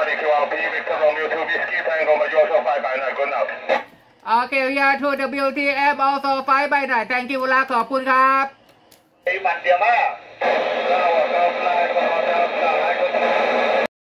Charlie QRP, Victor Romeo 2 Whiskey Tango, Major 5 by 9, good now. Okay, we are to WTF also 5 by 9 thank you ละขอบคุณครับ Hey, man, dear man.